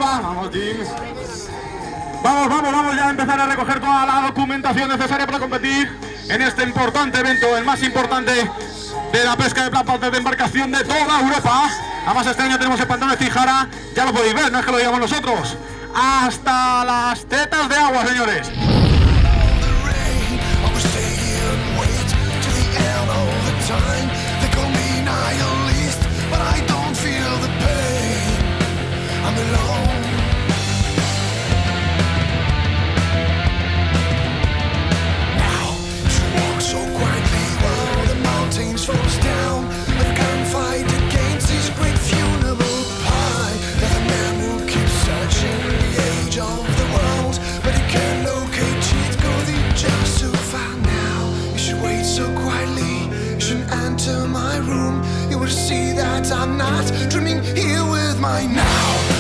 Venga, vamos, James. Vamos ya a empezar a recoger toda la documentación necesaria para competir en este importante evento, el más importante de la pesca de plata de embarcación de toda Europa. Además este año tenemos el pantano de Tijara, ya lo podéis ver, no es que lo digamos nosotros. Hasta las tetas de agua, señores. I'm not dreaming here with my now.